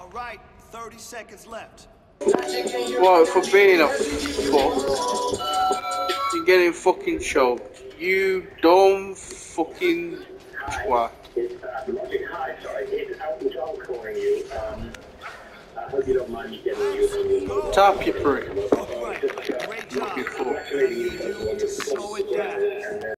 All right, 30 seconds left. What, for being a fuck? You're getting fucking choked. You dumb fucking twat. Hi, sorry, it's Alton John calling you. I hope you don't mind me getting you. Tap your prick.